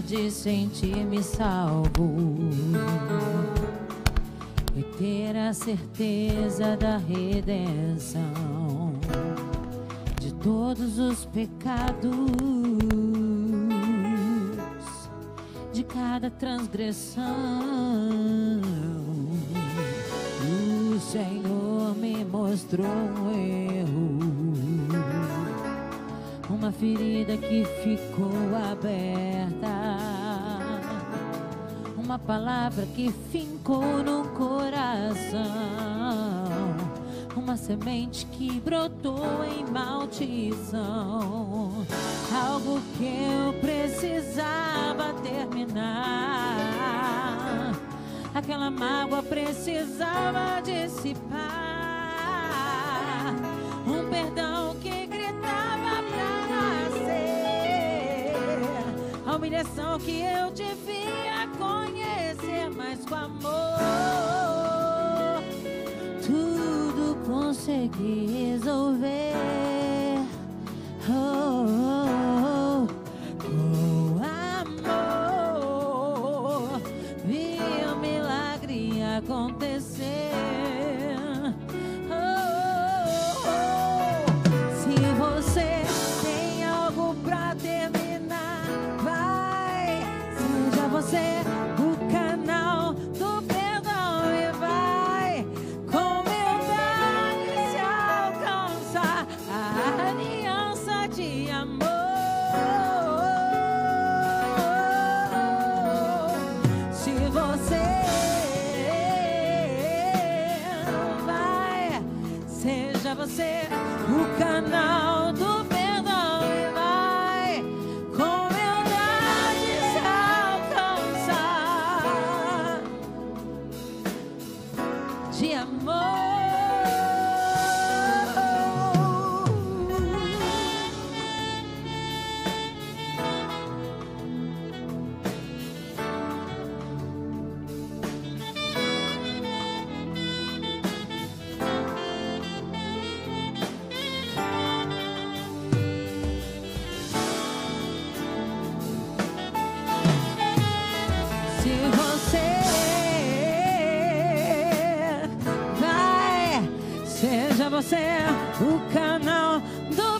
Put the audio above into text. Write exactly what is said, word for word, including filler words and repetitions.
de sentir-me salvo e ter a certeza da redenção de todos os pecados, de cada transgressão. O Senhor me mostrou um erro, uma ferida que ficou aberta, uma palavra que fincou no coração, uma semente que brotou em maldição, algo que eu precisava terminar, aquela mágoa precisava dissipar, um perdão que gritava pra nascer, a humilhação que eu devia conhecer, mas com amor tudo consegui resolver. Oh, oh, oh. Com amor vi o milagre acontecer. Oh, oh, oh. Se você tem algo pra terminar, vai, seja você o canal do perdão e vai com humildade se alcançar a aliança de amor. Se você vai, seja você o canal do perdão e vai com humildade se alcançar de amor. Se você vai, seja você o canal do